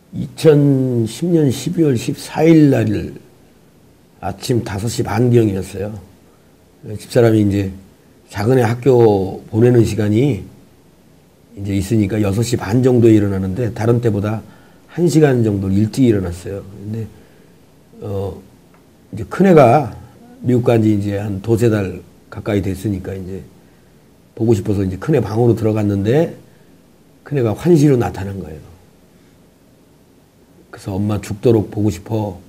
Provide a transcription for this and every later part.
2010년 12월 14일 날 아침 5시 반경이었어요. 집사람이 이제 작은 애 학교 보내는 시간이 이제 있으니까 6시 반 정도에 일어나는데 다른 때보다 1시간 정도 일찍 일어났어요. 근데 이제 큰애가 미국 간 지 이제 한 두세 달 가까이 됐으니까 이제 보고 싶어서 이제 큰애 방으로 들어갔는데 큰애가 환시로 나타난 거예요. 그래서 엄마 죽도록 보고 싶어.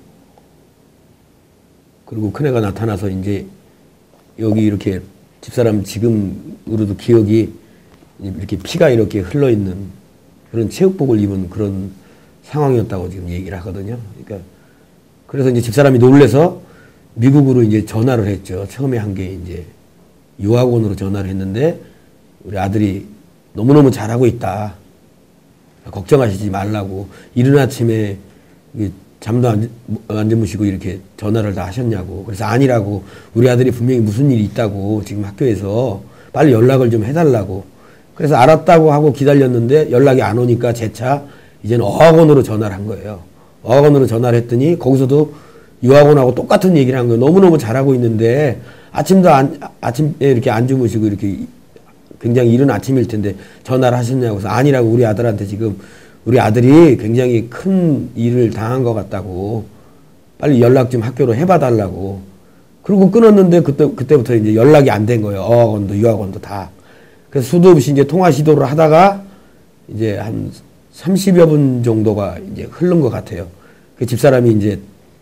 그리고 큰애가 나타나서 이제 여기 이렇게 집사람 지금으로도 기억이 이렇게 피가 이렇게 흘러있는 그런 체육복을 입은 그런 상황이었다고 지금 얘기를 하거든요. 그러니까 그래서 이제 집사람이 놀래서 미국으로 이제 전화를 했죠. 처음에 한 게 이제 유학원으로 전화를 했는데 우리 아들이 너무너무 잘하고 있다. 걱정하시지 말라고. 이른 아침에 잠도 안 주무시고 이렇게 전화를 다 하셨냐고. 그래서 아니라고. 우리 아들이 분명히 무슨 일이 있다고. 지금 학교에서 빨리 연락을 좀 해달라고. 그래서 알았다고 하고 기다렸는데 연락이 안 오니까 재차 이제는 어학원으로 전화를 한 거예요. 어학원으로 전화를 했더니 거기서도 유학원하고 똑같은 얘기를 한 거예요. 너무너무 잘하고 있는데 아침에 이렇게 안 주무시고 이렇게 굉장히 이른 아침일 텐데 전화를 하셨냐고. 그래서 아니라고. 우리 아들한테 지금 우리 아들이 굉장히 큰 일을 당한 것 같다고. 빨리 연락 좀 학교로 해봐 달라고. 그리고 끊었는데 그때부터 이제 연락이 안 된 거예요. 어학원도 유학원도 다. 그래서 수도 없이 이제 통화 시도를 하다가 이제 한 30여 분 정도가 이제 흐른 것 같아요. 그 집사람이 이제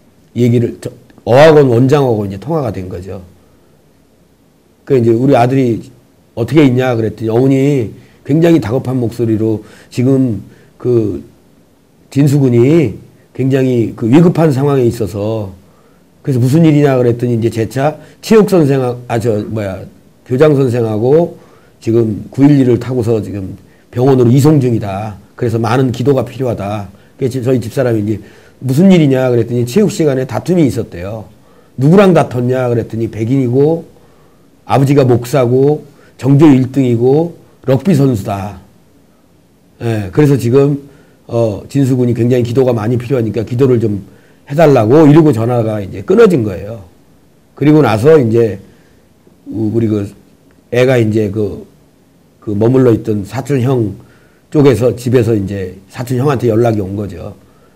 어학원 원장하고 이제 통화가 된 거죠. 그 이제 우리 아들이 어떻게 있냐 그랬더니 어머니 굉장히 다급한 목소리로 지금 그 진수군이 굉장히 그 위급한 상황에 있어서 그래서 무슨 일이냐 그랬더니 이제 재차 체육 선생하고 교장 선생하고 지금 911을 타고서 지금 병원으로 이송 중이다. 그래서 많은 기도가 필요하다. 그래서 저희 집사람이 이제 무슨 일이냐 그랬더니 체육 시간에 다툼이 있었대요. 누구랑 다퉜냐 그랬더니 백인이고 아버지가 목사고 정교 1등이고 럭비 선수다. 예, 그래서 지금 진수군이 굉장히 기도가 많이 필요하니까 기도를 좀 해달라고 이러고 전화가 이제 끊어진 거예요. 그리고 나서 이제 우리 그 애가 이제 그 머물러 있던 사촌 형 쪽에서 집에서 이제 사촌 형한테 연락이 온 거죠.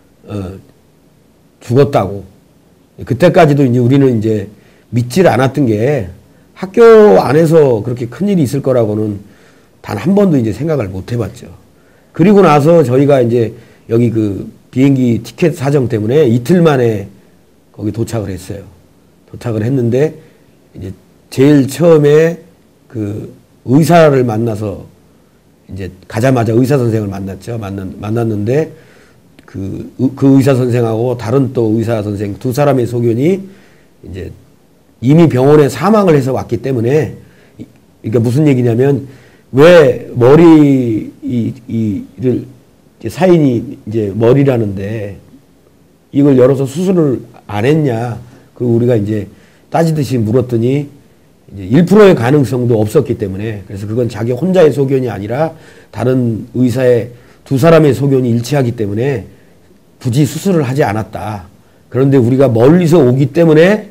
죽었다고. 그때까지도 이제 우리는 이제 믿질 않았던 게 학교 안에서 그렇게 큰일이 있을 거라고는 단 한 번도 이제 생각을 못 해봤죠. 그리고 나서 저희가 이제 여기 그 비행기 티켓 사정 때문에 이틀 만에 거기 도착을 했어요. 도착을 했는데 이제 제일 처음에 그 의사를 만나서 이제 가자마자 의사 선생을 만났죠. 만났는데 그 의사 선생하고 다른 또 의사 선생 두 사람의 소견이 이제 이미 병원에 사망을 해서 왔기 때문에 그러니까 무슨 얘기냐면 왜 머리를 사인이 이제 머리라는데 이걸 열어서 수술을 안 했냐. 그리고 우리가 이제 따지듯이 물었더니 이제 1%의 가능성도 없었기 때문에 그래서 그건 자기 혼자의 소견이 아니라 다른 의사의 두 사람의 소견이 일치하기 때문에 굳이 수술을 하지 않았다. 그런데 우리가 멀리서 오기 때문에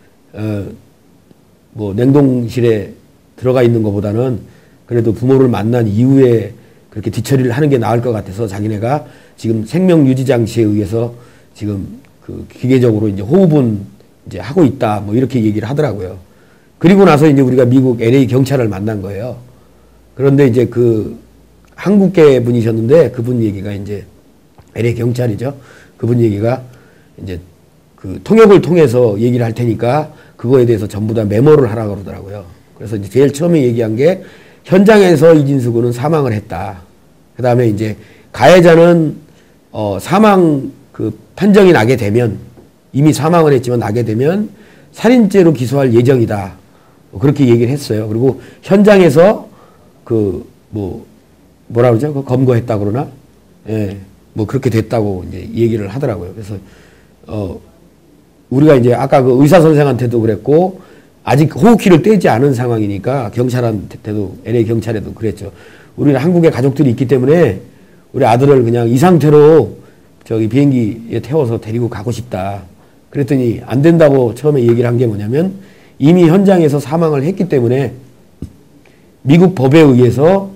뭐 냉동실에 들어가 있는 것보다는 그래도 부모를 만난 이후에 그렇게 뒤처리를 하는 게 나을 것 같아서 자기네가 지금 생명 유지 장치에 의해서 지금 그 기계적으로 이제 호흡은 이제 하고 있다. 뭐 이렇게 얘기를 하더라고요. 그리고 나서 이제 우리가 미국 LA 경찰을 만난 거예요. 그런데 이제 그 한국계 분이셨는데 그분 얘기가 이제 LA 경찰이죠. 그분 얘기가 이제 그 통역을 통해서 얘기를 할 테니까 그거에 대해서 전부 다 메모를 하라고 그러더라고요. 그래서 이제 제일 처음에 얘기한 게 현장에서 이진수 군은 사망을 했다. 그 다음에 이제 가해자는 사망 그 판정이 나게 되면 이미 사망을 했지만 나게 되면 살인죄로 기소할 예정이다. 그렇게 얘기를 했어요. 그리고 현장에서 뭐라 그러죠? 검거했다 그러나? 예. 뭐 그렇게 됐다고 이제 얘기를 하더라고요. 그래서 우리가 이제 아까 그 의사 선생한테도 그랬고 아직 호흡기를 떼지 않은 상황이니까 경찰한테도 LA 경찰에도 그랬죠. 우리는 한국에 가족들이 있기 때문에 우리 아들을 그냥 이 상태로 저기 비행기에 태워서 데리고 가고 싶다. 그랬더니 안 된다고 처음에 얘기를 한 게 뭐냐면 이미 현장에서 사망을 했기 때문에 미국 법에 의해서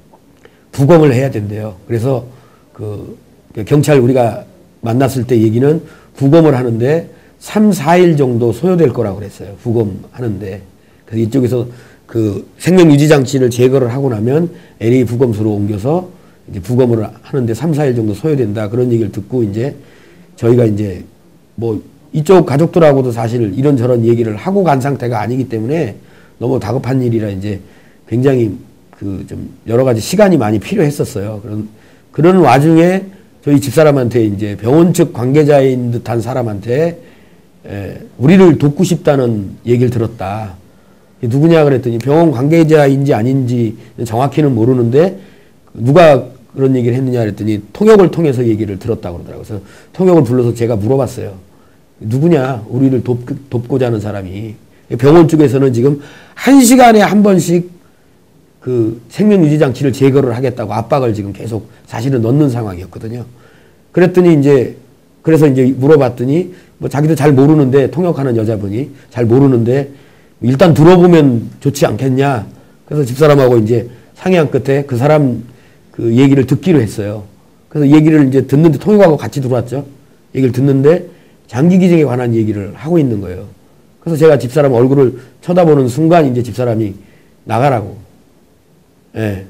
부검을 해야 된대요. 그래서 그 경찰 우리가 만났을 때 얘기는 부검을 하는데 3, 4일 정도 소요될 거라고 그랬어요. 부검하는데. 그래서 이쪽에서 그 생명유지장치를 제거를 하고 나면 LA 부검소로 옮겨서 이제 부검을 하는데 3, 4일 정도 소요된다. 그런 얘기를 듣고 이제 저희가 이제 뭐 이쪽 가족들하고도 사실 이런저런 얘기를 하고 간 상태가 아니기 때문에 너무 다급한 일이라 이제 굉장히 그 좀 여러 가지 시간이 많이 필요했었어요. 그런 와중에 저희 집사람한테 이제 병원 측 관계자인 듯한 사람한테 우리를 돕고 싶다는 얘기를 들었다. 누구냐 그랬더니 병원 관계자인지 아닌지 정확히는 모르는데 누가 그런 얘기를 했느냐 그랬더니 통역을 통해서 얘기를 들었다고 그러더라고요. 그래서 통역을 불러서 제가 물어봤어요. 누구냐 우리를 돕고자 하는 사람이. 병원 쪽에서는 지금 1시간에 한 번씩 그 생명유지장치를 제거를 하겠다고 압박을 지금 계속 사실은 넣는 상황이었거든요. 그랬더니 이제 그래서 이제 물어봤더니 뭐 자기도 잘 모르는데 통역하는 여자분이 잘 모르는데 일단 들어보면 좋지 않겠냐. 그래서 집사람하고 이제 상의한 끝에 그 사람 그 얘기를 듣기로 했어요. 그래서 얘기를 이제 듣는데 통역하고 같이 들어왔죠. 얘기를 듣는데 장기기증에 관한 얘기를 하고 있는 거예요. 그래서 제가 집사람 얼굴을 쳐다보는 순간 이제 집사람이 나가라고. 예.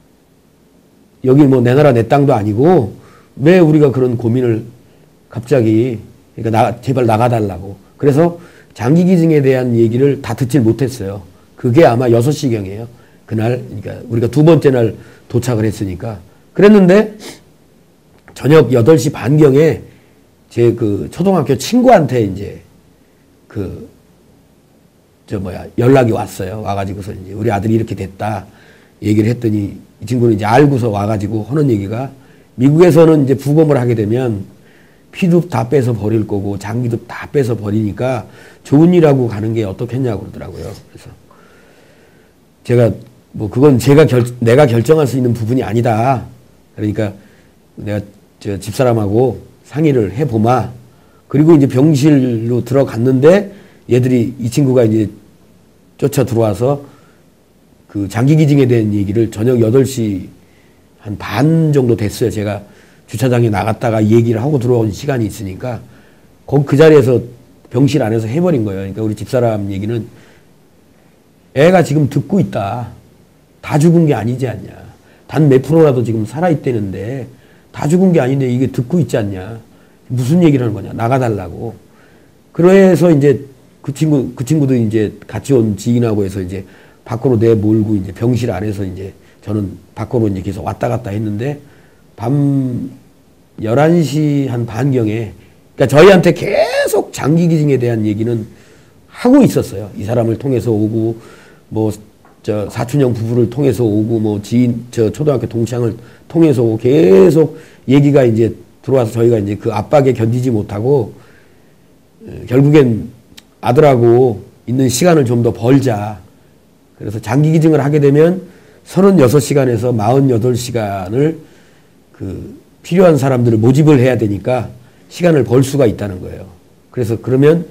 여기 뭐 내 나라 내 땅도 아니고 왜 우리가 그런 고민을 갑자기 그러니까 제발 나가달라고. 그래서 장기기증에 대한 얘기를 다 듣질 못했어요. 그게 아마 6시경이에요. 그날 그러니까 우리가 두 번째 날 도착을 했으니까. 그랬는데 저녁 8시 반경에 제 그 초등학교 친구한테 이제 연락이 왔어요. 와가지고서 이제 우리 아들이 이렇게 됐다. 얘기를 했더니 이 친구는 이제 알고서 와가지고 하는 얘기가 미국에서는 이제 부검을 하게 되면 피도 다 빼서 버릴 거고 장기도 다 빼서 버리니까 좋은 일하고 가는 게 어떻겠냐고 그러더라고요. 그래서 제가 뭐 그건 내가 결정할 수 있는 부분이 아니다. 그러니까 내가 저 집사람하고 상의를 해보마. 그리고 이제 병실로 들어갔는데 얘들이 이 친구가 이제 쫓아 들어와서 그 장기기증에 대한 얘기를 저녁 8시 한 반 정도 됐어요. 제가 주차장에 나갔다가 얘기를 하고 들어온 시간이 있으니까 그 자리에서 병실 안에서 해버린 거예요. 그러니까 우리 집사람 얘기는 애가 지금 듣고 있다. 다 죽은 게 아니지 않냐. 단 몇 프로라도 지금 살아있다는데 다 죽은 게 아닌데 이게 듣고 있지 않냐. 무슨 얘기를 하는 거냐. 나가달라고. 그래서 이제 그 친구도 이제 같이 온 지인하고 해서 이제 밖으로 내몰고 이제 병실 안에서 이제 저는 밖으로 이제 계속 왔다 갔다 했는데 밤 11시 한 반경에 그러니까 저희한테 계속 장기기증에 대한 얘기는 하고 있었어요. 이 사람을 통해서 오고 뭐 저 사촌형 부부를 통해서 오고 뭐 지인 저 초등학교 동창을 통해서 오고 계속 얘기가 이제 들어와서 저희가 이제 그 압박에 견디지 못하고 결국엔 아들하고 있는 시간을 좀 더 벌자. 그래서 장기기증을 하게 되면 36시간에서 48시간을 그 필요한 사람들을 모집을 해야 되니까 시간을 벌 수가 있다는 거예요. 그래서 그러면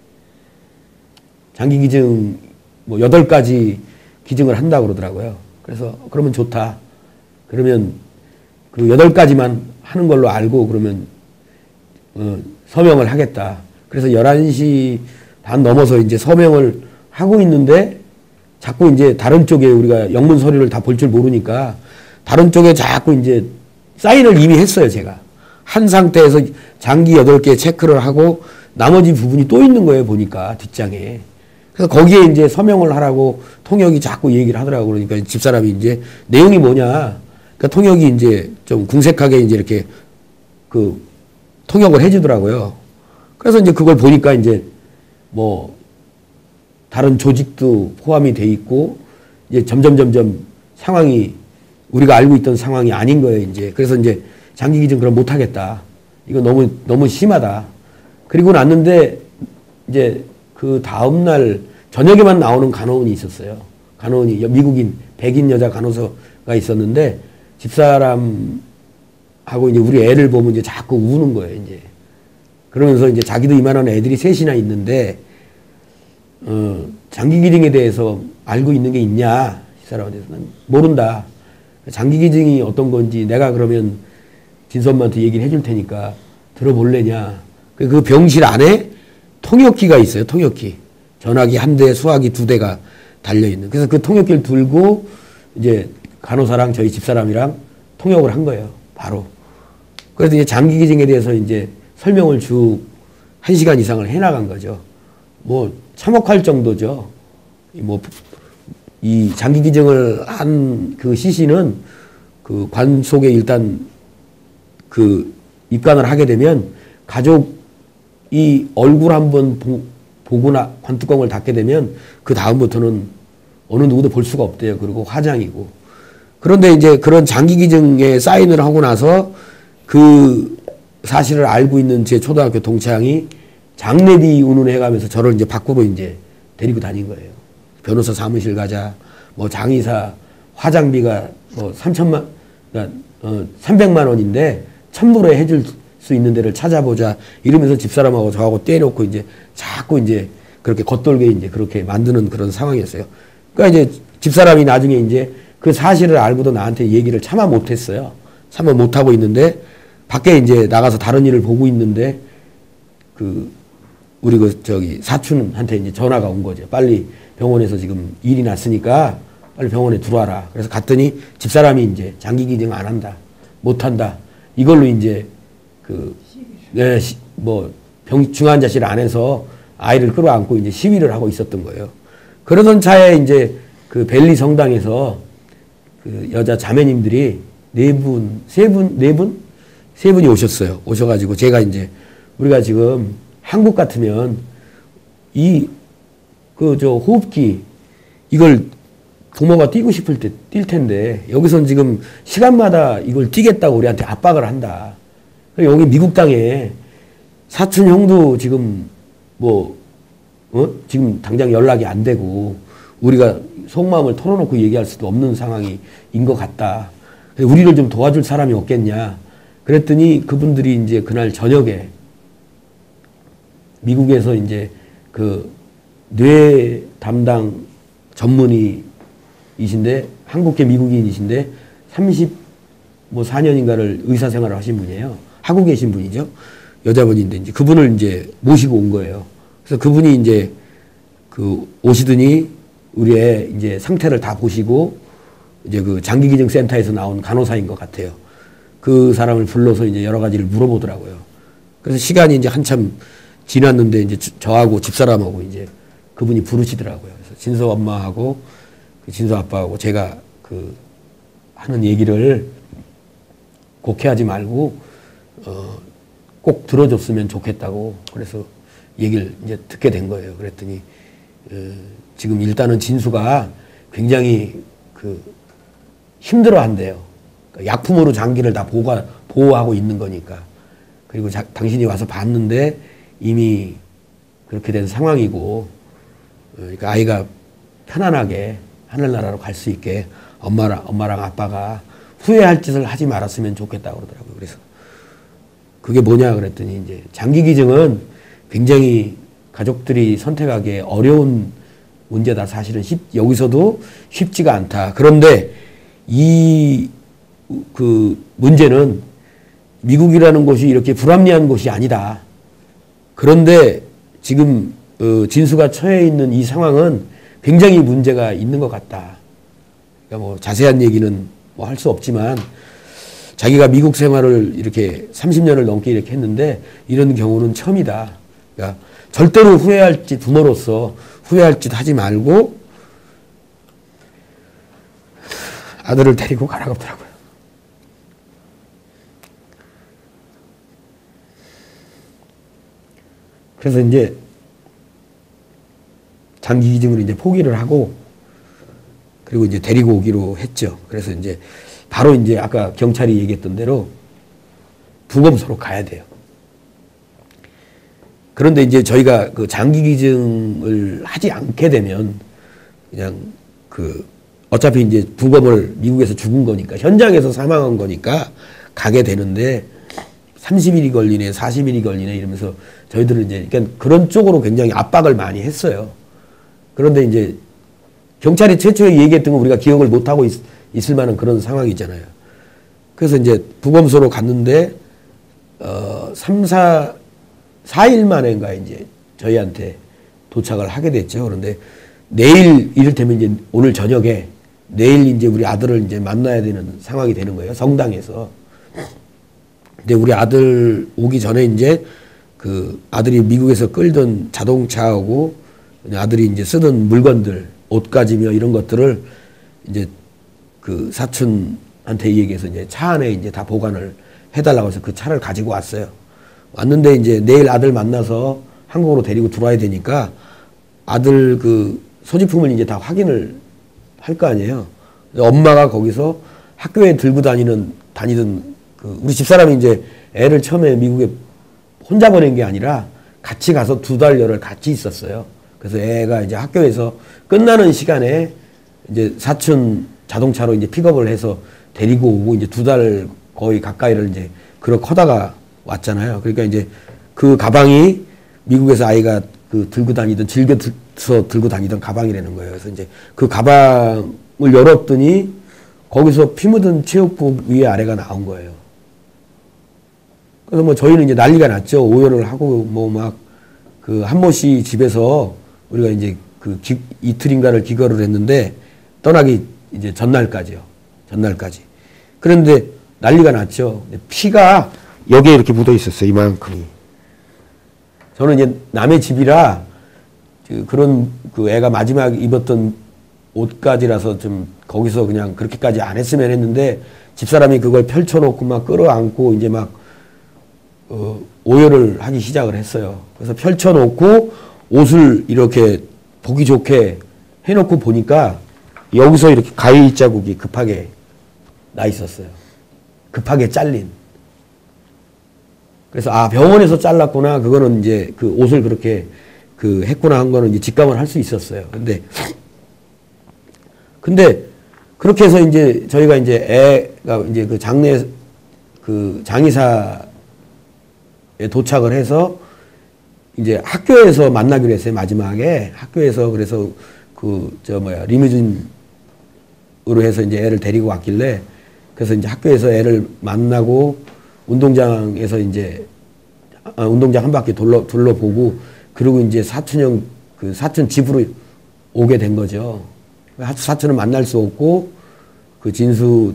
장기기증 뭐 8가지 기증을 한다고 그러더라고요. 그래서 그러면 좋다. 그러면 그 8가지만 하는 걸로 알고 그러면 서명을 하겠다. 그래서 11시 반 넘어서 이제 서명을 하고 있는데 자꾸 이제 다른 쪽에 우리가 영문 서류를 다 볼 줄 모르니까 다른 쪽에 자꾸 이제 사인을 이미 했어요, 제가. 한 상태에서 장기 8개 체크를 하고 나머지 부분이 또 있는 거예요, 보니까 뒷장에. 그래서 거기에 이제 서명을 하라고 통역이 자꾸 얘기를 하더라고. 그러니까 집사람이 이제 내용이 뭐냐. 그러니까 통역이 이제 좀 궁색하게 이제 이렇게 그 통역을 해주더라고요. 그래서 이제 그걸 보니까 이제 뭐 다른 조직도 포함이 돼 있고 이제 점점 상황이 우리가 알고 있던 상황이 아닌 거예요, 이제. 그래서 이제 장기기증 그럼 못 하겠다. 이거 너무 심하다. 그리고 났는데 이제 그 다음날 저녁에만 나오는 간호원이 있었어요. 간호원이 미국인 백인 여자 간호사가 있었는데 집사람하고 하고 이제 우리 애를 보면 이제 자꾸 우는 거예요, 이제. 그러면서 이제 자기도 이만한 애들이 셋이나 있는데, 장기기증에 대해서 알고 있는 게 있냐? 이 사람에 대해서는 모른다. 장기기증이 어떤 건지 내가 그러면 진수 엄마한테 얘기를 해줄 테니까 들어볼래냐? 그 병실 안에 통역기가 있어요, 통역기. 전화기 1대, 수화기 2대가 달려있는. 그래서 그 통역기를 들고 이제 간호사랑 저희 집사람이랑 통역을 한 거예요, 바로. 그래서 이제 장기기증에 대해서 이제 설명을 쭉 1시간 이상을 해나간 거죠. 뭐, 참혹할 정도죠. 이 장기기증을 한 그 시신은 그 관 속에 일단 그 입관을 하게 되면 가족이 얼굴 한번 보거나 관뚜껑을 닫게 되면 그 다음부터는 어느 누구도 볼 수가 없대요. 그리고 화장이고. 그런데 이제 그런 장기기증에 사인을 하고 나서 그 사실을 알고 있는 제 초등학교 동창이 장례비 운운해가면서 저를 이제 밖으로 이제 데리고 다닌 거예요. 변호사 사무실 가자, 뭐 장의사 화장비가 뭐 300만 원인데 1000불에 해줄 수 있는 데를 찾아보자 이러면서 집사람하고 저하고 떼놓고 이제 자꾸 이제 그렇게 겉돌게 이제 그렇게 만드는 그런 상황이었어요. 그러니까 이제 집사람이 나중에 이제 그 사실을 알고도 나한테 얘기를 차마 못했어요. 차마 못하고 있는데 밖에 이제 나가서 다른 일을 보고 있는데 우리 사촌한테 이제 전화가 온 거죠. 빨리 병원에서 지금 일이 났으니까 빨리 병원에 들어와라. 그래서 갔더니 집사람이 이제 장기기증 안 한다. 못 한다. 이걸로 이제 중환자실 안에서 아이를 끌어안고 이제 시위를 하고 있었던 거예요. 그러던 차에 이제 그 벨리 성당에서 그 여자 자매님들이 세 분이 오셨어요. 오셔가지고 제가 이제 우리가 지금 한국 같으면 호흡기 이걸 부모가 뛰고 싶을 때 뛸 텐데 여기선 지금 시간마다 이걸 뛰겠다고 우리한테 압박을 한다. 여기 미국 땅에 사촌 형도 지금 지금 당장 연락이 안 되고 우리가 속마음을 털어놓고 얘기할 수도 없는 상황인 것 같다. 우리를 좀 도와줄 사람이 없겠냐. 그랬더니 그분들이 이제 그날 저녁에 미국에서 이제 그 뇌 담당 전문의이신데 한국계 미국인이신데 34년인가를 의사 생활을 하신 분이에요. 하고 계신 분이죠. 여자분인데 이제 그분을 이제 모시고 온 거예요. 그래서 그분이 이제 오시더니 우리의 이제 상태를 다 보시고 이제 그 장기기증 센터에서 나온 간호사인 것 같아요. 그 사람을 불러서 이제 여러 가지를 물어보더라고요. 그래서 시간이 이제 한참 지났는데 이제 저하고 집사람하고 이제 그분이 부르시더라고요. 그래서 진서 엄마하고 진서 아빠하고 제가 하는 얘기를 곡해하지 말고 꼭 들어줬으면 좋겠다고 그래서 얘기를 이제 듣게 된 거예요. 그랬더니 지금 일단은 진수가 굉장히 힘들어한대요. 그러니까 약품으로 장기를 다 보호하고 있는 거니까. 그리고 당신이 와서 봤는데 이미 그렇게 된 상황이고, 그러니까 아이가 편안하게 하늘나라로 갈 수 있게 엄마랑 아빠가 후회할 짓을 하지 말았으면 좋겠다고 그러더라고요. 그래서 그게 뭐냐 그랬더니 이제 장기기증은 굉장히 가족들이 선택하기 어려운 문제다. 사실은 여기서도 쉽지가 않다. 그런데 문제는 미국이라는 곳이 이렇게 불합리한 곳이 아니다. 그런데 지금 진수가 처해 있는 이 상황은 굉장히 문제가 있는 것 같다. 그러니까 뭐 자세한 얘기는 뭐 할 수 없지만 자기가 미국 생활을 이렇게 30년을 넘게 이렇게 했는데 이런 경우는 처음이다. 그러니까 절대로 후회할 짓, 부모로서 후회할 짓 하지 말고 아들을 데리고 가라고 하더라고요. 그래서 이제 장기기증을 이제 포기를 하고 그리고 이제 데리고 오기로 했죠. 그래서 이제 바로 이제 아까 경찰이 얘기했던 대로 부검소로 가야 돼요. 그런데 이제 저희가 그 장기기증을 하지 않게 되면 그냥 어차피 이제 부검을 미국에서 죽은 거니까 현장에서 사망한 거니까 가게 되는데 30일이 걸리네, 40일이 걸리네 이러면서 저희들은 이제 그러니까 그런 쪽으로 굉장히 압박을 많이 했어요. 그런데 이제 경찰이 최초에 얘기했던 거 우리가 기억을 못하고 있을 만한 그런 상황이잖아요. 그래서 이제 부검소로 갔는데 4일 만에인가 이제 저희한테 도착을 하게 됐죠. 그런데 내일 이를테면 이제 오늘 저녁에 내일 이제 우리 아들을 이제 만나야 되는 상황이 되는 거예요. 성당에서. 근데 우리 아들 오기 전에 이제 그 아들이 미국에서 끌던 자동차하고 아들이 이제 쓰던 물건들, 옷가지며 이런 것들을 이제 그 사촌한테 얘기해서 이제 차 안에 이제 다 보관을 해달라고 해서 그 차를 가지고 왔어요. 왔는데 이제 내일 아들 만나서 한국으로 데리고 들어와야 되니까 아들 그 소지품을 이제 다 확인을 할 거 아니에요. 엄마가 거기서 학교에 들고 다니던 그 우리 집사람이 이제 애를 처음에 미국에 혼자 보낸 게 아니라 같이 가서 2달여를 같이 있었어요. 그래서 애가 이제 학교에서 끝나는 시간에 이제 사촌 자동차로 이제 픽업을 해서 데리고 오고 이제 2달 거의 가까이를 이제 그렇게 하다가 왔잖아요. 그러니까 이제 그 가방이 미국에서 아이가 그 들고 다니던 즐겨서 들고 다니던 가방이라는 거예요. 그래서 이제 그 가방을 열었더니 거기서 피 묻은 체육복 위에 아래가 나온 거예요. 그래서 뭐 저희는 이제 난리가 났죠. 오열을 하고 뭐 막 그 한모 씨 집에서 우리가 이제 그 이틀인가를 기거를 했는데 떠나기 이제 전날까지요. 전날까지. 그런데 난리가 났죠. 피가 여기에 이렇게 묻어 있었어요. 이만큼이. 저는 이제 남의 집이라 그런 그 애가 마지막 입었던 옷까지라서 좀 거기서 그냥 그렇게까지 안 했으면 했는데 집사람이 그걸 펼쳐놓고 막 끌어안고 이제 막 오열을 하기 시작을 했어요. 그래서 펼쳐놓고 옷을 이렇게 보기 좋게 해놓고 보니까 여기서 이렇게 가위 자국이 급하게 나 있었어요. 급하게 잘린. 그래서 아 병원에서 잘랐구나. 그거는 이제 그 옷을 그렇게 그 했구나 한 거는 이제 직감을 할 수 있었어요. 근데 그렇게 해서 이제 저희가 이제 애가 이제 그 장례 그 장의사에 도착을 해서 이제 학교에서 만나기로 했어요. 마지막에 학교에서. 그래서 그 저 뭐야 리무진으로 해서 이제 애를 데리고 왔길래 그래서 이제 학교에서 애를 만나고 운동장에서 이제 운동장 한 바퀴 둘러보고 그리고 이제 사촌 집으로 오게 된 거죠. 사촌은 만날 수 없고 그 진수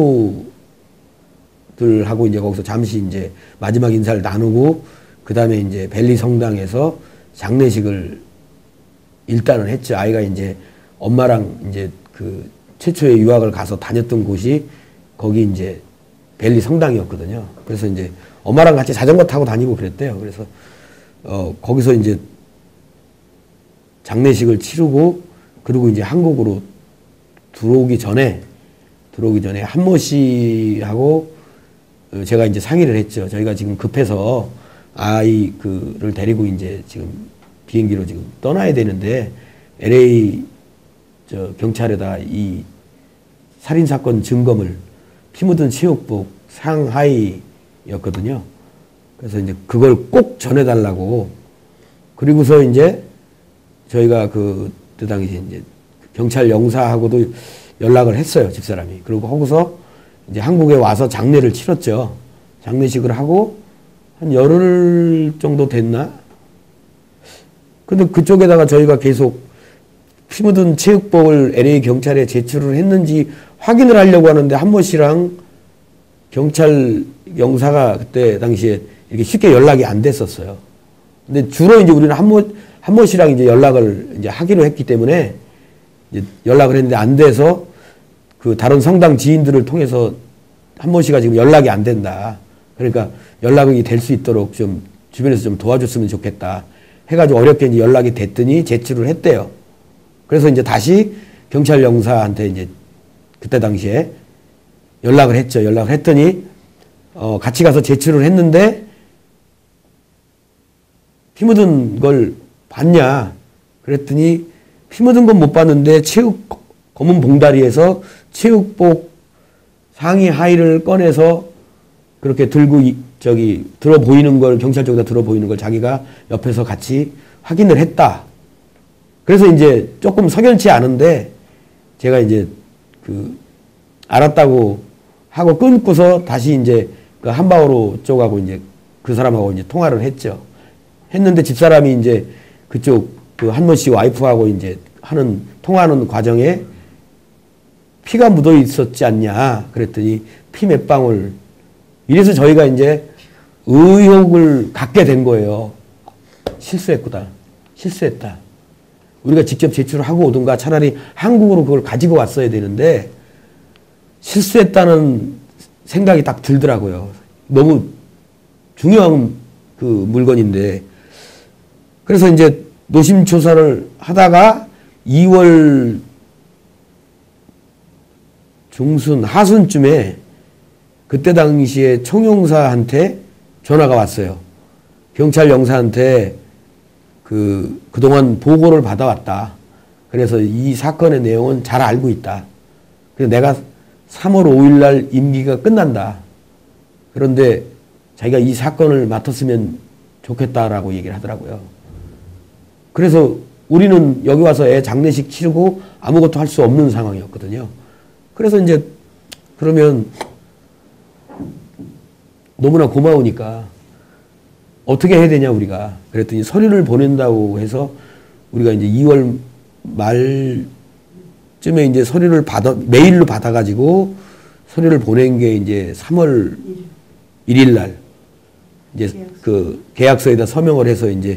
친구들하고 이제 거기서 잠시 이제 마지막 인사를 나누고 그 다음에 이제 벨리 성당에서 장례식을 일단은 했죠. 아이가 이제 엄마랑 이제 그 최초의 유학을 가서 다녔던 곳이 거기 이제 벨리 성당이었거든요. 그래서 이제 엄마랑 같이 자전거 타고 다니고 그랬대요. 그래서 거기서 이제 장례식을 치르고 그리고 이제 한국으로 들어오기 전에 한모 씨하고 제가 이제 상의를 했죠. 저희가 지금 급해서 아이를 데리고 이제 지금 비행기로 지금 떠나야 되는데 LA 경찰에다 이 살인사건 증거물 피 묻은 체육복 상하이였거든요. 그래서 이제 그걸 꼭 전해달라고. 그리고서 이제 저희가 그때 당시 이제 경찰 영사하고도 연락을 했어요. 집사람이. 그리고 거기서 이제 한국에 와서 장례를 치렀죠. 장례식을 하고 한 열흘 정도 됐나? 근데 그쪽에다가 저희가 계속 피 묻은 체육복을 LA 경찰에 제출을 했는지 확인을 하려고 하는데 한모 씨랑 경찰 영사가 그때 당시에 이렇게 쉽게 연락이 안 됐었어요. 근데 주로 이제 우리는 한모 씨랑 이제 연락을 이제 하기로 했기 때문에 이제 연락을 했는데 안 돼서 그 다른 성당 지인들을 통해서 한모 씨가 지금 연락이 안 된다. 그러니까 연락이 될 수 있도록 좀 주변에서 좀 도와줬으면 좋겠다. 해가지고 어렵게 이제 연락이 됐더니 제출을 했대요. 그래서 이제 다시 경찰 영사한테 이제 그때 당시에 연락을 했죠. 연락을 했더니 같이 가서 제출을 했는데 피 묻은 걸 봤냐? 그랬더니 피 묻은 건 못 봤는데 검은 봉다리에서 체육복 상의 하의를 꺼내서 그렇게 들고 들어 보이는 걸 경찰 쪽에다 들어 보이는 걸 자기가 옆에서 같이 확인을 했다. 그래서 이제 조금 석연치 않은데 제가 이제 알았다고 하고 끊고서 다시 이제 그 한바오로 쪽하고 이제 그 사람하고 이제 통화를 했죠. 했는데 집사람이 이제 그쪽 그 한모 씨 와이프하고 이제 통화하는 과정에 피가 묻어 있었지 않냐. 그랬더니 피 몇 방울. 이래서 저희가 이제 의혹을 갖게 된 거예요. 실수했구나. 실수했다. 우리가 직접 제출을 하고 오든가 차라리 한국으로 그걸 가지고 왔어야 되는데 실수했다는 생각이 딱 들더라고요. 너무 중요한 그 물건인데. 그래서 이제 노심초사를 하다가 2월 중순, 하순쯤에 그때 당시에 총영사한테 전화가 왔어요. 경찰 영사한테 그동안 보고를 받아왔다. 그래서 이 사건의 내용은 잘 알고 있다. 그래서 내가 3월 5일 날 임기가 끝난다. 그런데 자기가 이 사건을 맡았으면 좋겠다라고 얘기를 하더라고요. 그래서 우리는 여기 와서 애 장례식 치르고 아무것도 할 수 없는 상황이었거든요. 그래서 이제 그러면 너무나 고마우니까 어떻게 해야 되냐 우리가. 그랬더니 서류를 보낸다고 해서 우리가 이제 2월 말쯤에 이제 서류를 메일로 받아가지고 서류를 보낸 게 이제 3월 1일 날 이제 그 계약서에다 서명을 해서 이제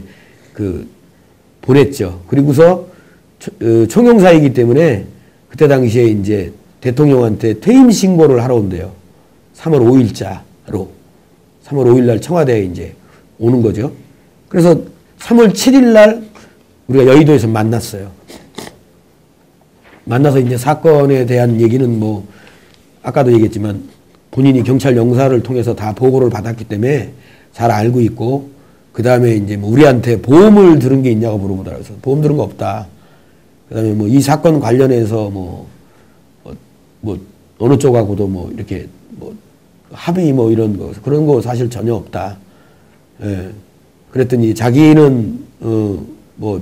보냈죠. 그리고서 총영사이기 때문에 그때 당시에 이제 대통령한테 퇴임 신고를 하러 온대요. 3월 5일자로. 3월 5일 날 청와대에 이제 오는 거죠. 그래서 3월 7일 날 우리가 여의도에서 만났어요. 만나서 이제 사건에 대한 얘기는 뭐 아까도 얘기했지만 본인이 경찰 영사를 통해서 다 보고를 받았기 때문에 잘 알고 있고, 그 다음에 이제 뭐 우리한테 보험을 들은 게 있냐고 물어보더라고요. 그래서 보험 들은 거 없다. 그 다음에 뭐 이 사건 관련해서 뭐 어느 쪽하고도 뭐 이렇게 뭐 합의 뭐 이런 거 그런 거 사실 전혀 없다. 예. 그랬더니 자기는 뭐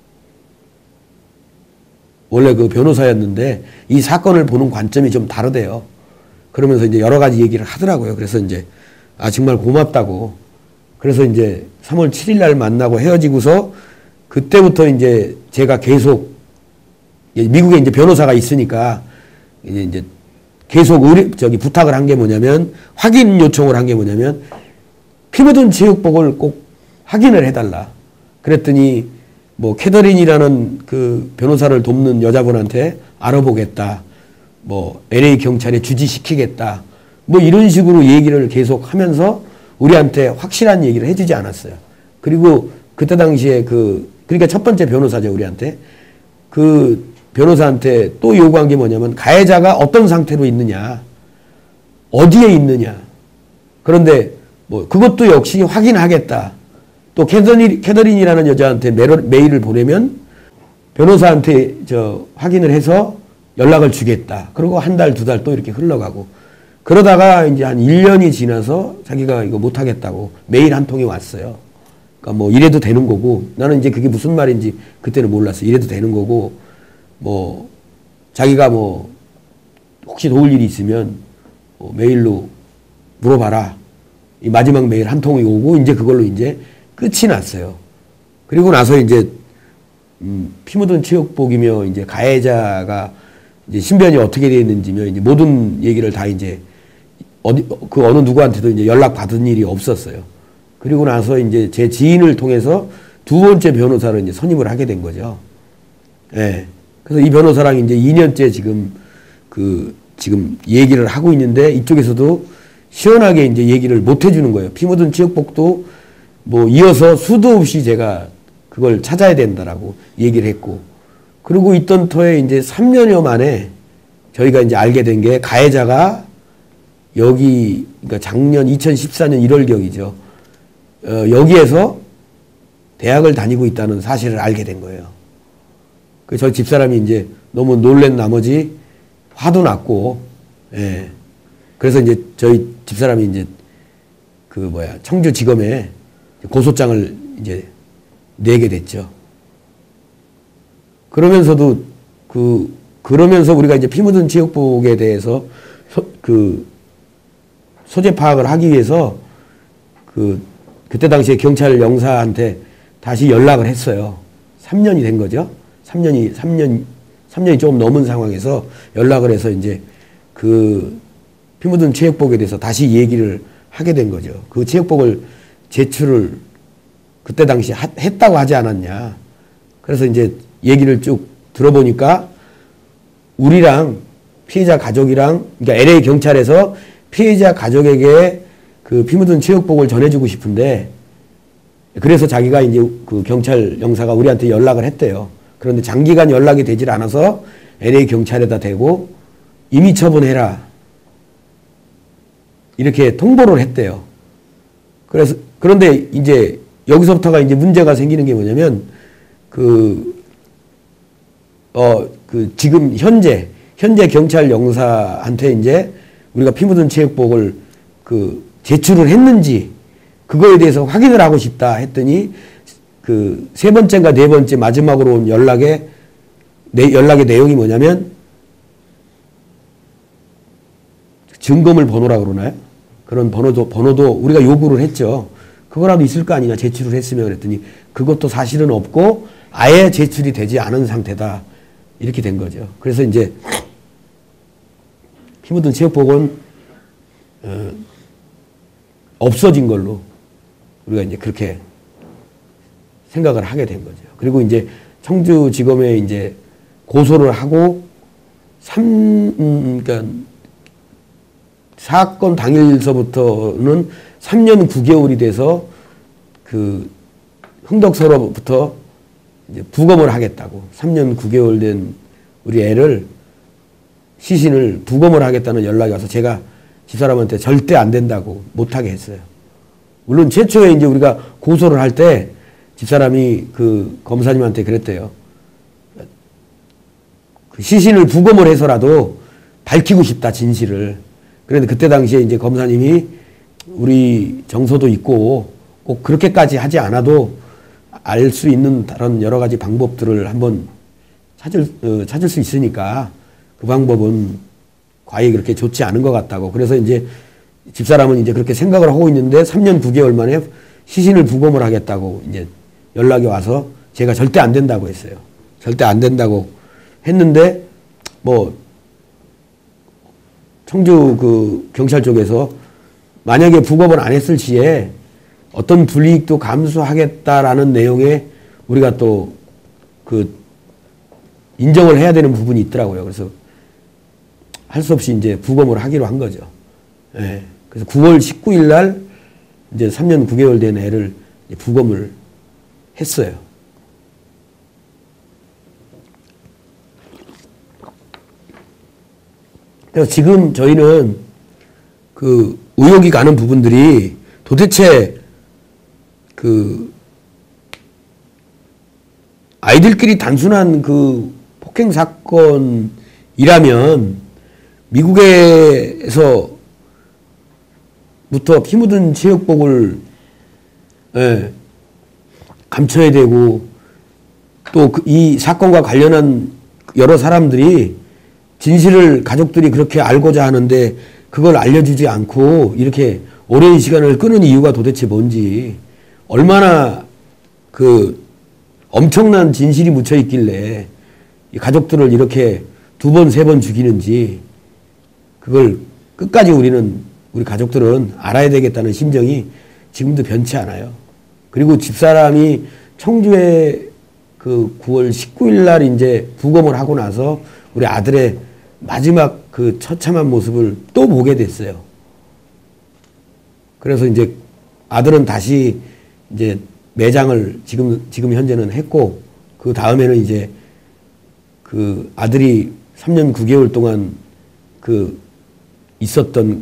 원래 그 변호사였는데 이 사건을 보는 관점이 좀 다르대요. 그러면서 이제 여러 가지 얘기를 하더라고요. 그래서 이제 정말 고맙다고. 그래서 이제 3월 7일 날 만나고 헤어지고서 그때부터 이제 제가 계속 미국에 이제 변호사가 있으니까 이제 계속 부탁을 한 게 뭐냐면, 확인 요청을 한 게 뭐냐면 피 묻은 체육복을 꼭 확인을 해달라. 그랬더니 뭐 캐더린이라는 그 변호사를 돕는 여자분한테 알아보겠다. 뭐 LA 경찰에 주지시키겠다. 뭐 이런 식으로 얘기를 계속 하면서 우리한테 확실한 얘기를 해주지 않았어요. 그리고 그때 당시에 그러니까 첫 번째 변호사죠, 우리한테. 그 변호사한테 또 요구한 게 뭐냐면 가해자가 어떤 상태로 있느냐, 어디에 있느냐. 그런데 뭐 그것도 역시 확인하겠다. 또 캐더린이라는 여자한테 메일을 보내면 변호사한테 확인을 해서 연락을 주겠다. 그리고 한 달, 두 달 또 이렇게 흘러가고. 그러다가 이제 한 1년이 지나서 자기가 이거 못하겠다고 메일 한 통이 왔어요. 그러니까 뭐 이래도 되는 거고, 나는 이제 그게 무슨 말인지 그때는 몰랐어. 이래도 되는 거고, 뭐 자기가 뭐 혹시 도울 일이 있으면 뭐 메일로 물어봐라. 이 마지막 메일 한 통이 오고 이제 그걸로 이제 끝이 났어요. 그리고 나서 이제 피 묻은 체육복이며 이제 가해자가 이제 신변이 어떻게 되어 있는지며 이제 모든 얘기를 다 이제 어느 누구한테도 이제 연락 받은 일이 없었어요. 그리고 나서 이제 제 지인을 통해서 두 번째 변호사를 이제 선임을 하게 된 거죠. 예. 그래서 이 변호사랑 이제 2년째 지금 얘기를 하고 있는데 이쪽에서도 시원하게 이제 얘기를 못 해주는 거예요. 피 묻은 체육복도 뭐 이어서 수도 없이 제가 그걸 찾아야 된다라고 얘기를 했고, 그리고 있던 터에 이제 3년여 만에 저희가 이제 알게 된 게 가해자가 여기, 그러니까 작년 2014년 1월경이죠. 여기에서 대학을 다니고 있다는 사실을 알게 된 거예요. 저희 집사람이 이제 너무 놀란 나머지 화도 났고, 예. 그래서 이제 저희 집사람이 이제 청주지검에 고소장을 이제 내게 됐죠. 그러면서 우리가 이제 피 묻은 체육복에 대해서 소재 파악을 하기 위해서 그때 당시에 경찰 영사한테 다시 연락을 했어요. 3년이 된 거죠. 3년이 조금 넘은 상황에서 연락을 해서 이제 피 묻은 체육복에 대해서 다시 얘기를 하게 된 거죠. 그 체육복을 제출을 그때 당시 했다고 하지 않았냐. 그래서 이제 얘기를 쭉 들어보니까 우리랑 피해자 가족이랑, 그러니까 LA 경찰에서 피해자 가족에게 그 피 묻은 체육복을 전해주고 싶은데, 그래서 자기가 이제 그 경찰 영사가 우리한테 연락을 했대요. 그런데 장기간 연락이 되질 않아서 LA 경찰에다 대고 임의 처분해라, 이렇게 통보를 했대요. 그런데 이제 여기서부터가 이제 문제가 생기는 게 뭐냐면, 지금 현재 경찰 영사한테 이제 우리가 피 묻은 체육복을 제출을 했는지 그거에 대해서 확인을 하고 싶다 했더니 세 번째인가 네 번째 마지막으로 온 연락의 내용이 뭐냐면 증거물 번호라고 그러나요? 그런 번호도 우리가 요구를 했죠. 그거라도 있을 거 아니냐, 제출을 했으면. 그랬더니 그것도 사실은 없고 아예 제출이 되지 않은 상태다, 이렇게 된 거죠. 그래서 이제 피 묻은 체육복은 없어진 걸로 우리가 이제 그렇게 생각을 하게 된 거죠. 그리고 이제 청주지검에 이제 고소를 하고 그러니까 사건 당일서부터는 3년 9개월이 돼서 흥덕서로부터 이제 부검을 하겠다고, 3년 9개월 된 우리 애를 시신을 부검을 하겠다는 연락이 와서 제가 집사람한테 절대 안 된다고, 못하게 했어요. 물론 최초에 이제 우리가 고소를 할 때 집사람이 검사님한테 그랬대요. 시신을 부검을 해서라도 밝히고 싶다, 진실을. 그런데 그때 당시에 이제 검사님이 우리 정서도 있고 꼭 그렇게까지 하지 않아도 알 수 있는 다른 여러 가지 방법들을 한번 찾을 수 있으니까 그 방법은 과히 그렇게 좋지 않은 것 같다고. 그래서 이제 집사람은 이제 그렇게 생각을 하고 있는데 3년 9개월 만에 시신을 부검을 하겠다고 이제 연락이 와서 제가 절대 안 된다고 했어요. 절대 안 된다고 했는데 청주 경찰 쪽에서 만약에 부검을 안 했을 시에 어떤 불이익도 감수하겠다라는 내용의 우리가 또 인정을 해야 되는 부분이 있더라고요. 그래서 할 수 없이 이제 부검을 하기로 한 거죠. 예. 그래서 9월 19일 날 이제 3년 9개월 된 애를 부검을 했어요. 그래서 지금 저희는 의혹이 가는 부분들이 도대체 아이들끼리 단순한 폭행 사건이라면 미국에서부터 피 묻은 체육복을 감춰야 되고, 또 이 사건과 관련한 여러 사람들이 진실을 가족들이 그렇게 알고자 하는데 그걸 알려주지 않고 이렇게 오랜 시간을 끄는 이유가 도대체 뭔지, 얼마나 엄청난 진실이 묻혀 있길래 이 가족들을 이렇게 2번, 3번 죽이는지, 그걸 끝까지 우리 가족들은 알아야 되겠다는 심정이 지금도 변치 않아요. 그리고 집사람이 청주에 9월 19일 날 이제 부검을 하고 나서 우리 아들의 마지막 처참한 모습을 또 보게 됐어요. 그래서 이제 아들은 다시 이제 매장을 지금 현재는 했고, 그 다음에는 이제 아들이 3년 9개월 동안 있었던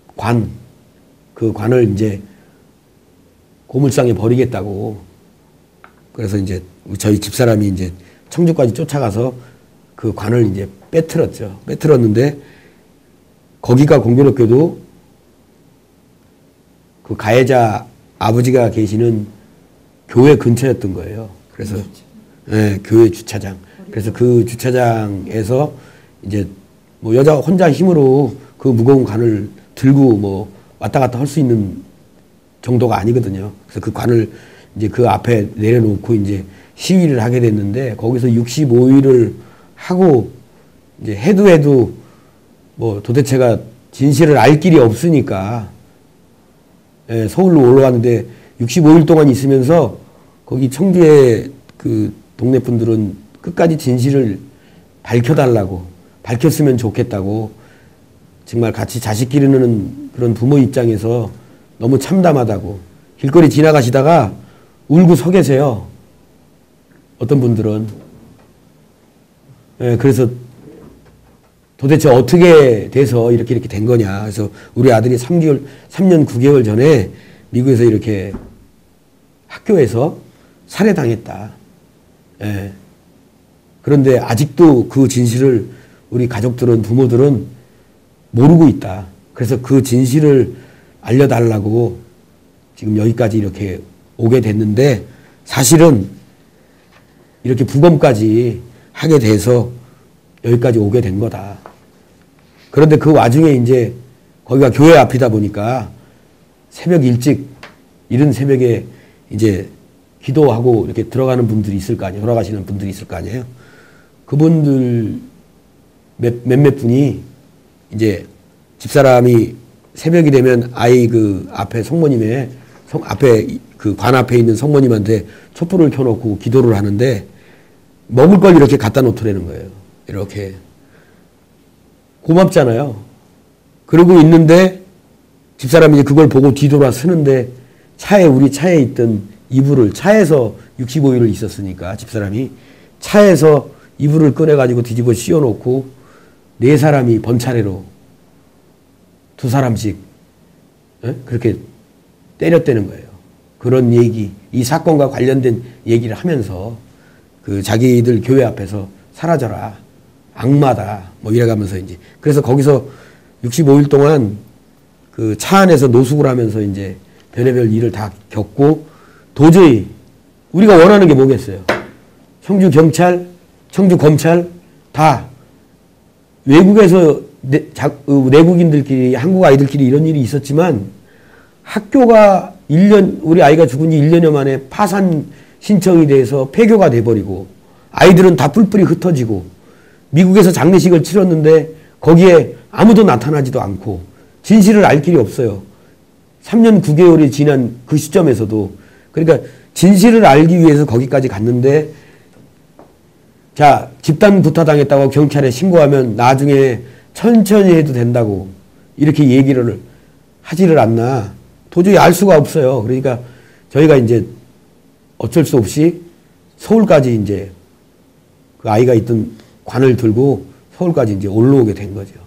그 관을 이제 고물상에 버리겠다고. 그래서 이제 저희 집사람이 이제 청주까지 쫓아가서 그 관을 이제 빼트렸죠. 빼트렸는데 거기가 공교롭게도 그 가해자 아버지가 계시는 교회 근처였던 거예요. 그래서 예, 교회 주차장. 그래서 그 주차장에서 이제 뭐 여자 혼자 힘으로 그 무거운 관을 들고 뭐 왔다 갔다 할 수 있는 정도가 아니거든요. 그래서 그 관을 이제 그 앞에 내려놓고 이제 시위를 하게 됐는데 거기서 65일을 하고 이제 해도 뭐 도대체가 진실을 알 길이 없으니까 예, 서울로 올라왔는데 65일 동안 있으면서 거기 청주의 그 동네 분들은 끝까지 진실을 밝혀달라고, 밝혔으면 좋겠다고, 정말 같이 자식 기르는 그런 부모 입장에서 너무 참담하다고, 길거리 지나가시다가 울고 서 계세요. 어떤 분들은. 예, 그래서 도대체 어떻게 돼서 이렇게 된 거냐. 그래서 우리 아들이 3년 9개월 전에 미국에서 이렇게 학교에서 살해당했다. 예. 그런데 아직도 그 진실을 우리 가족들은, 부모들은 모르고 있다. 그래서 그 진실을 알려달라고 지금 여기까지 이렇게 오게 됐는데 사실은 이렇게 부검까지 하게 돼서 여기까지 오게 된 거다. 그런데 그 와중에 이제 거기가 교회 앞이다 보니까 새벽 일찍, 이른 새벽에 이제 기도하고 이렇게 들어가는 분들이 있을 거 아니에요. 돌아가시는 분들이 있을 거 아니에요. 그분들 몇몇 분이 이제 집사람이 새벽이 되면 아이 그 앞에 성모님의 앞에 그 관 앞에 있는 성모님한테 촛불을 켜놓고 기도를 하는데 먹을 걸 이렇게 갖다 놓더라는 거예요. 이렇게. 고맙잖아요. 그러고 있는데 집사람이 이제 그걸 보고 뒤돌아 서는데 우리 차에 있던 이불을, 차에서 65일을 있었으니까 집사람이 차에서 이불을 꺼내가지고 뒤집어 씌워놓고 4사람이 번차례로 2사람씩 그렇게 때렸다는 거예요. 그런 얘기, 이 사건과 관련된 얘기를 하면서 그 자기들 교회 앞에서 사라져라, 악마다, 뭐 이래가면서 이제 그래서 거기서 65일 동안 그 차 안에서 노숙을 하면서 이제 별의별 일을 다 겪고 도저히 우리가 원하는 게 뭐겠어요? 청주 경찰, 청주 검찰 다 외국에서 내국인들끼리, 한국 아이들끼리 이런 일이 있었지만 학교가 우리 아이가 죽은 지 1년여 만에 파산 신청이 돼서 폐교가 돼버리고 아이들은 다 뿔뿔이 흩어지고 미국에서 장례식을 치렀는데 거기에 아무도 나타나지도 않고 진실을 알 길이 없어요. 3년 9개월이 지난 그 시점에서도. 그러니까 진실을 알기 위해서 거기까지 갔는데 자, 집단 부타당했다고 경찰에 신고하면 나중에 천천히 해도 된다고 이렇게 얘기를 하지를 않나. 도저히 알 수가 없어요. 그러니까 저희가 이제 어쩔 수 없이 서울까지 이제 그 아이가 있던 관을 들고 서울까지 이제 올라오게 된 거죠.